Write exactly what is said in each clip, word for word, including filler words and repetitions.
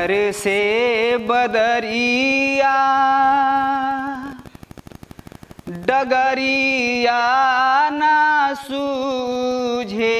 बरसे बदरिया डगरिया ना सूझे।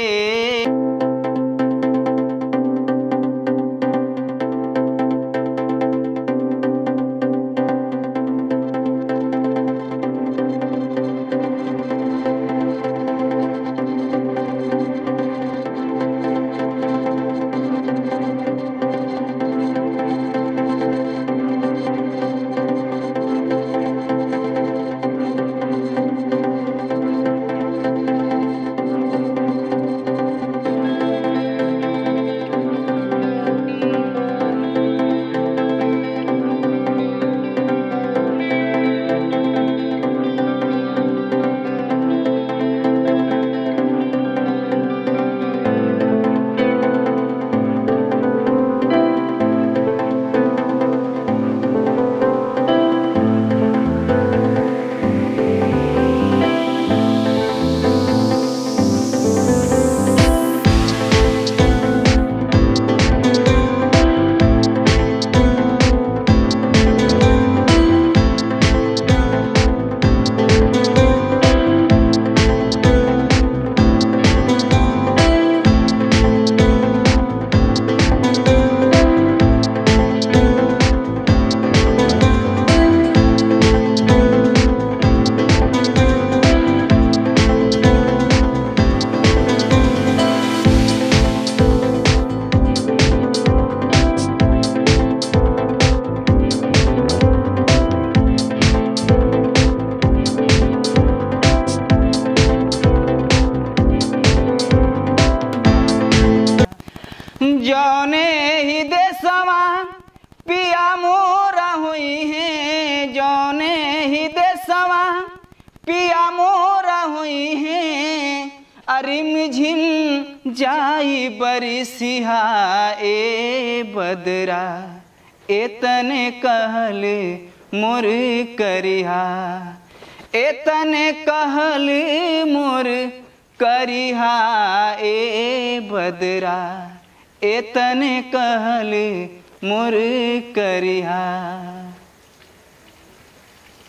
जौने ही देशवा पिया मोरा हुई है, जौने ही देशवा पिया मोरा हुई है। अरिम झिम जाई बरिसिहा ए बदरा, एतने कहल मोर करिहा, एतने कहल मोर करिहा ए बदरा, एतने कहल मोर करिहा।